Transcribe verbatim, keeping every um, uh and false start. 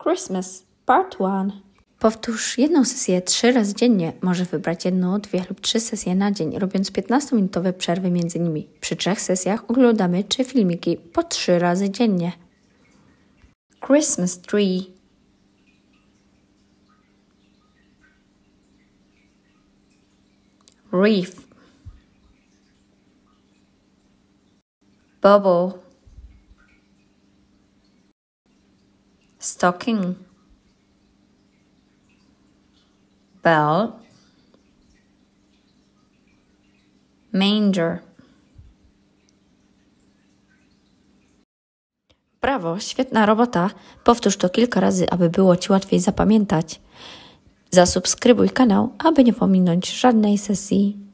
Christmas Part one. Powtórz jedną sesję trzy razy dziennie. Możesz wybrać jedną, dwie lub trzy sesje na dzień, robiąc piętnastominutowe przerwy między nimi. Przy trzech sesjach oglądamy trzy filmiki po trzy razy dziennie. Christmas tree. Wreath. Bubble. Stocking. Bell. Manger. Brawo, świetna robota. Powtórz to kilka razy, aby było Ci łatwiej zapamiętać. Zasubskrybuj kanał, aby nie pominąć żadnej sesji.